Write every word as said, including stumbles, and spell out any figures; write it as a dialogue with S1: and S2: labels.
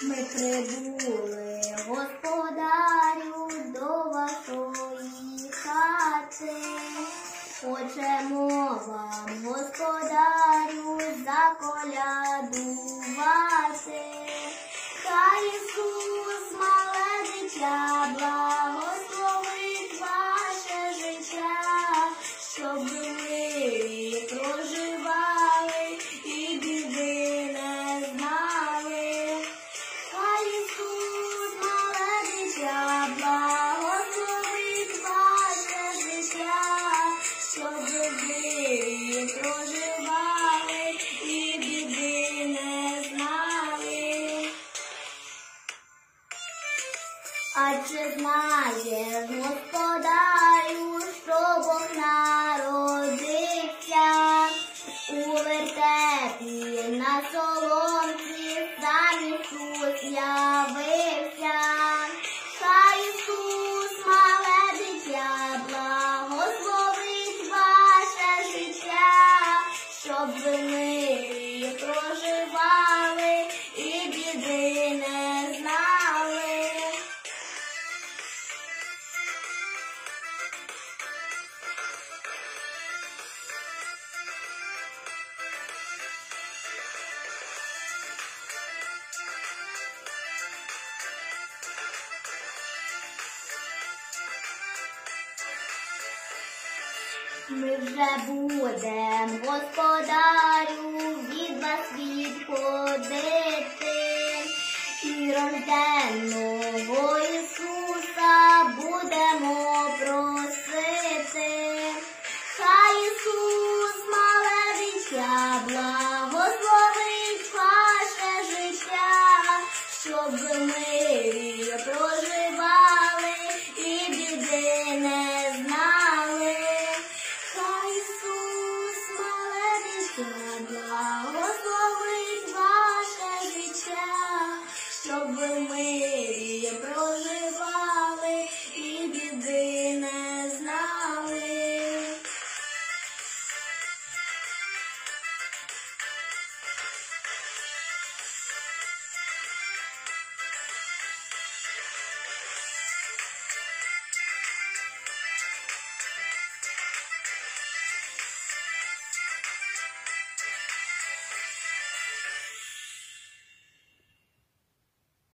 S1: Ми прибули, господарю, до вашої хати. Хочемо вам, господарю, заколядувати. Хай Ісус, мале дитя, благословить ваше життя, щоб ви проживали і біди не знали. Хай Ісус, мале дитя, благословить ваше життя, щоб ви проживали і біди не знали. А чи знаєш, господарю, що Бог народився у вертепі на соломці, сам Ісус явився. Хай Ісус, мале дитя, благословить ваше життя, щоб ви в мирі проживали і біди не знали. Ми вже будем, господарю, від вас відходити, і рожденного Ісуса